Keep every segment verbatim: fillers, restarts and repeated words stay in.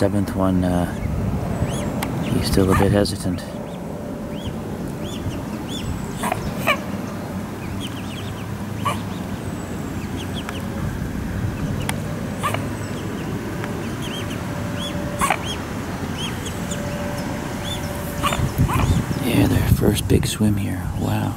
seventh one, uh, he's still a bit hesitant. Yeah, their first big swim here. Wow.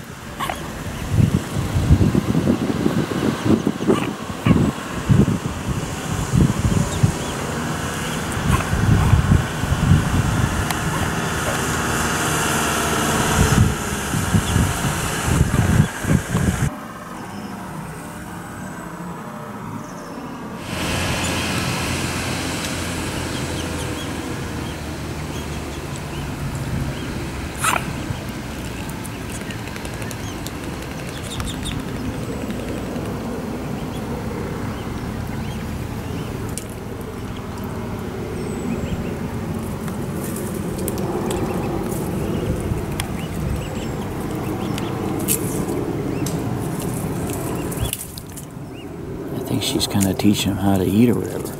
I think she's kind of teaching him how to eat or whatever.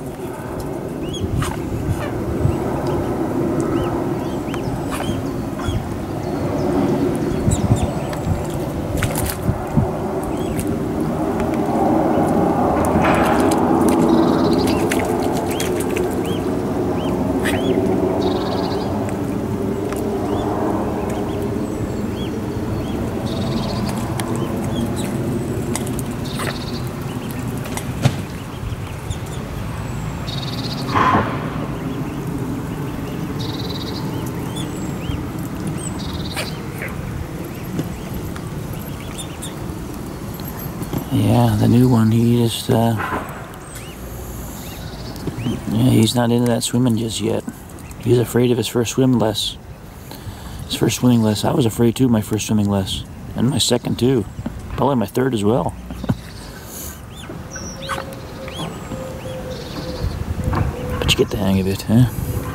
Yeah, the new one, he just, uh, yeah, he's not into that swimming just yet. He's afraid of his first swim less. His first swimming less. I was afraid too, my first swimming less. And my second too. Probably my third as well. But you get the hang of it, huh?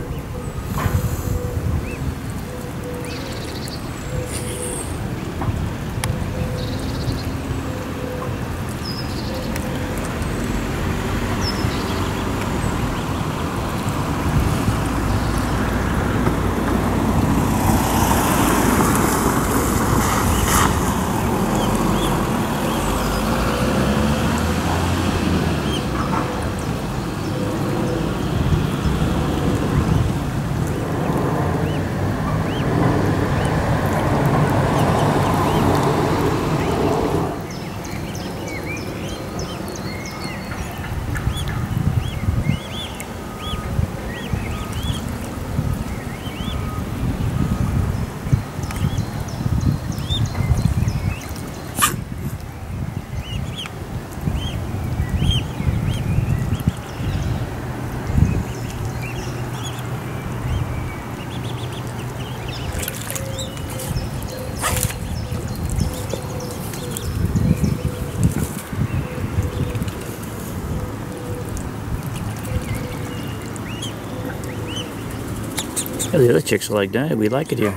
Yeah, the other chicks are like, "Nah, we like it here."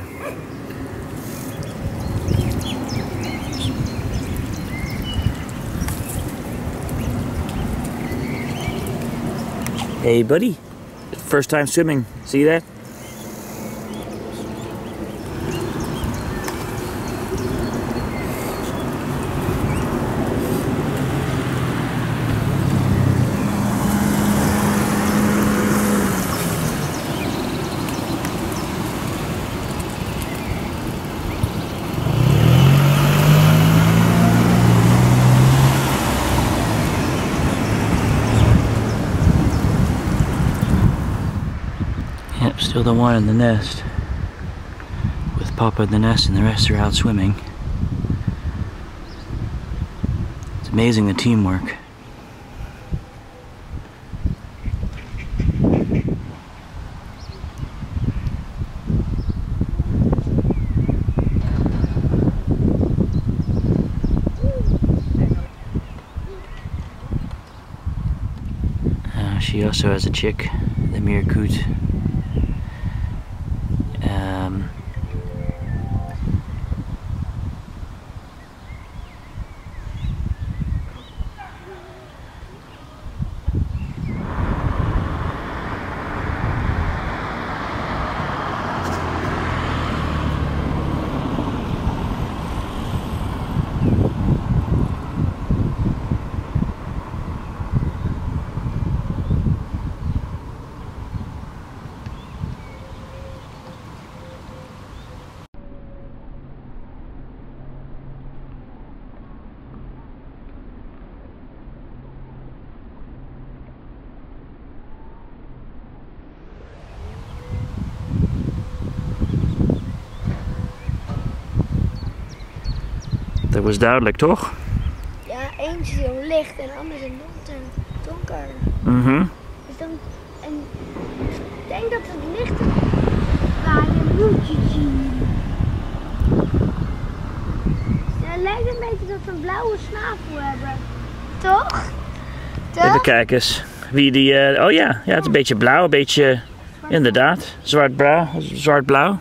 Hey, buddy. First time swimming. See that? Yep, still the one in the nest. With Papa in the nest and the rest are out swimming. It's amazing the teamwork. Uh, she also has a chick, the Meerkoet. Um, dat was duidelijk, toch? Ja, eentje is heel licht en de andere is donker. Mhm. Dus dan, en ik denk dat het licht is waar je moet je zien. Ja, het lijkt een beetje dat ze een blauwe snavel hebben. Toch? Toch? Even kijken eens. Wie die, uh, oh ja, ja, het is een beetje blauw, een beetje, inderdaad, zwart-blauw, zwart-blauw.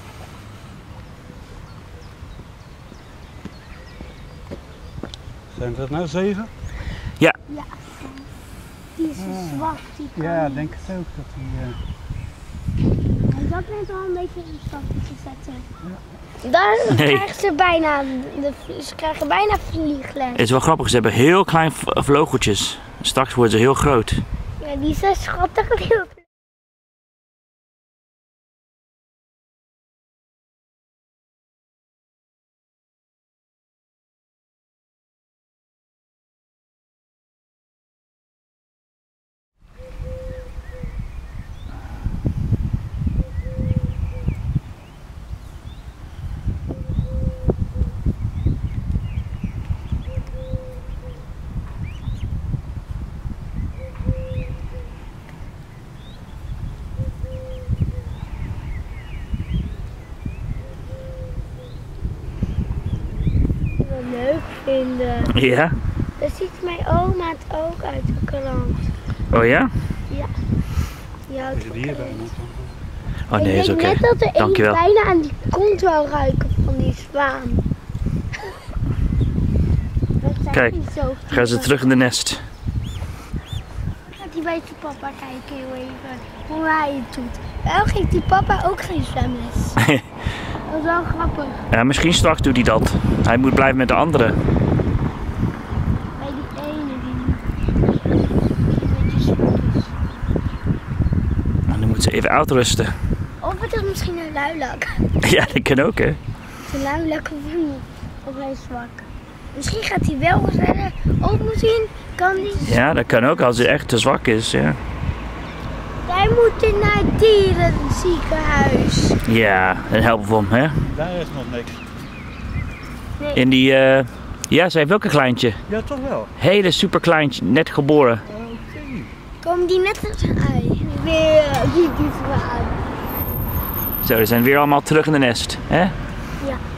Zijn dat nou zeven? Ja. Ja. Die is Ah. zwart. Die kan Ja, niet. denk het ook dat die... Uh... Hij zat net al een beetje in een stapje te zetten. Ja. Daar Nee. krijgen ze bijna, de, ze krijgen bijna vliegles. Het is wel grappig, ze hebben heel klein v- vleugeltjes. Straks worden ze heel groot. Ja, die zijn schattig. Leuk vinden. Ja? Dat ziet mijn oma het ook uit de krant. Oh ja? Ja. Die houdt Is het hier van bijna? Oh nee, ik is denk oké. net dat er één Dankjewel. bijna aan die kont wil ruiken van die zwaan. Dat zijn Kijk, die zo Gaan ze terug in de nest. Gaat hij bij zijn papa kijken heel even hoe hij het doet. Wel geeft die papa ook geen zwemles. Dat is wel grappig. Ja, misschien straks doet hij dat. Hij moet blijven met de anderen. Bij die ene die een beetje zwak is. En dan moet ze even uitrusten. Of het is misschien een luilak. Ja, dat kan ook, hè? Een luilak of niet. Of hij is zwak. Misschien gaat hij wel sneller op misschien. Kan hij. Ja, dat kan ook als hij echt te zwak is, ja. Wij moeten naar het dierenziekenhuis. Ja, dan helpen we hem, hè? Daar is nog niks. In die, eh ja, ze heeft ook een kleintje. Ja, toch wel. Hele super kleintje, net geboren. Oké. Komen die net als een ei? Weer, die die zwaan. Zo, ze zijn weer allemaal terug in de nest, hè? Ja.